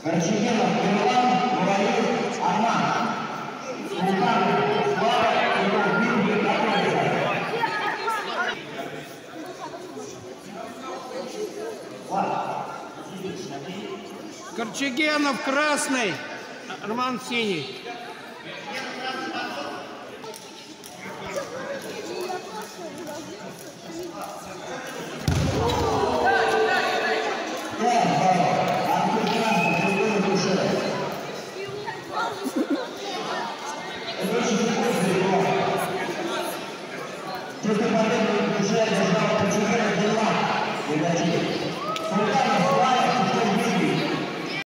Горчигенов Иван, Муравьев Арман. Султанов Слава, его Дмитрий готовится. Корчагенов красный, Арман синий. Только победу в душе держал Корчагенов Иван.